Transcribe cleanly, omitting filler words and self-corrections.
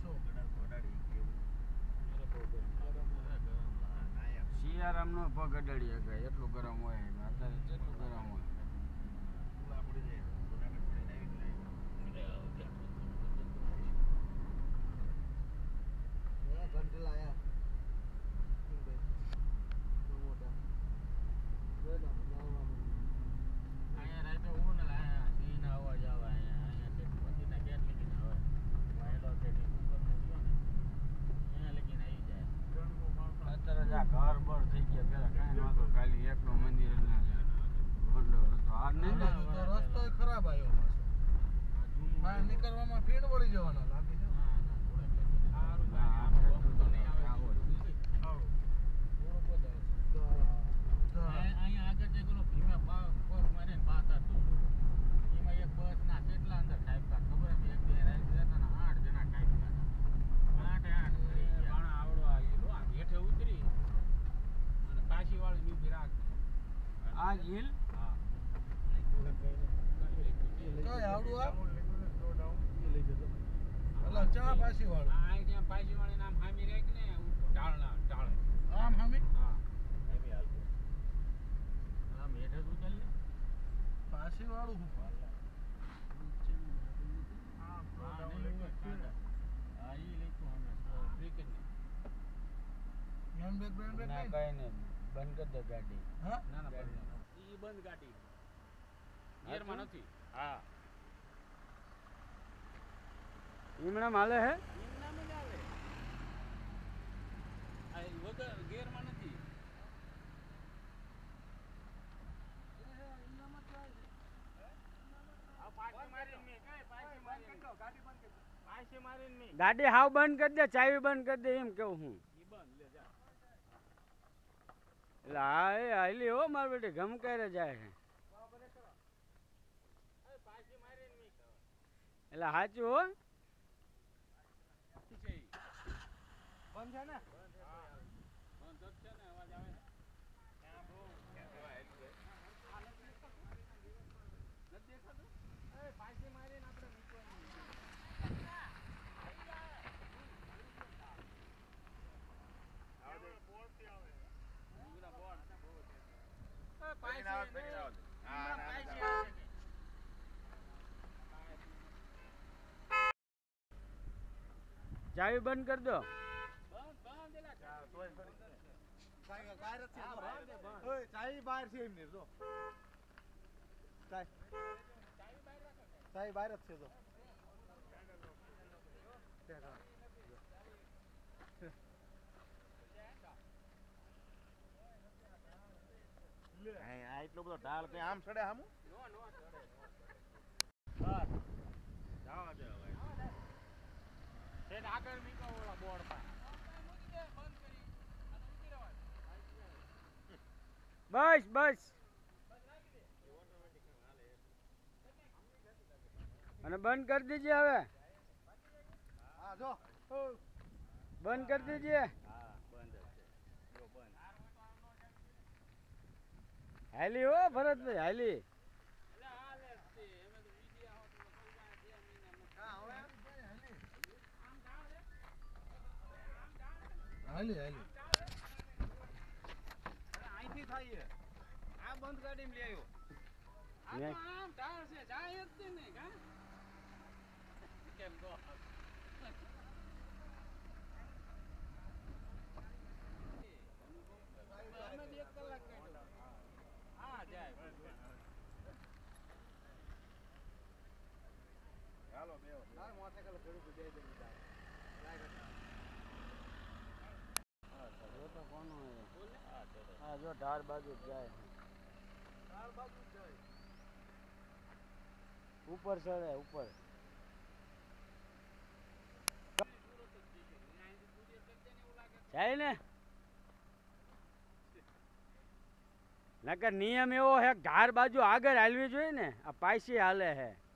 શિયારામ નો પગ અડાડી શકાય એટલું ગરમ હોય અત્યારે જેટલું ગરમ હોય ઘર બર થઈ ગયા પેલા કઈ નતો ખાલી એકનો મંદિર ભંડો હતો આ નહીં રસ્તો ખરાબ આવ્યો બહાર નીકળવામાં ફીણ વળી જવાના લાગે છે અહીંયા આગળ જે પેલો ભીમે બસ મારીને પાતા એમાં એક બસ ના કેટલા અંદર કાપ્યા ખબર હતી એક બે રાઈડ જતા ને 8 જણા કાપ્યા હતા 8 આવડો આવેલો આ હેઠે ઉતરી અને કાશી વાળી ની ફિરાક આ હિલ હા કઈ આવડું આ લઈ જતો અલા ચા પાછી વાળું આ ત્યાં પાછી વાળી નામ હામી રેક ને ઢાળના ઢાળ આમ હામી હા હામી હાલતો આમ હેઠે ઉતર લે પાછી વાળું હું ના કઈ નહીં બંધ કરી દે ગાડી હા ના ના ઈ બંધ ગાડી ગેરમાં નથી હા ઈમણા માલે હે એમના મે આવે આ વગર ગેરમાં નથી ગાડી હાવ બંધ કરી દે ચાવી બંધ કરી દે એમ કેવું હું એટલે હા એ હાલી હો માર બેટી ગમકારે જાય છે એટલે સાચું હો બંધ છે ને બંધ છે ને અવાજ આવે નથી દેખાતું એ પાછી મારીને આપણે નીકળવાનું ચાવી બંધ કરી દો ચાઈ બહાર છે એમની જો ચાઈ બહાર જ છે જો એટલો બધો ઢાળ કઈ આમ ચડે આમ આગળ નીકળો ઓલા બોર્ડ પર બસ બસ અને બંધ કરી દીજે હવે હા જો બંધ કરી દીજે હા બંધ છે જો બંધ હાલી હો ભરતભાઈ હાલી હાલી હાલી અહીંથી થાય આ બંધ ગાડીમાં લઈ આવ્યો આ તો આમ ટાળ છે જાય જ ને કા કેમ તો હા જાય હાલો બે મોટરસાઇકલ ખેડૂત દે દે હા જો ઢાળ બાજુ જાય ઉપર ચડે ઉપર જાય ને નકર નિયમ એવો હે ઢાર બાજુ આગળ હાલવી જોઈએ ને આ પાછી હાલે હે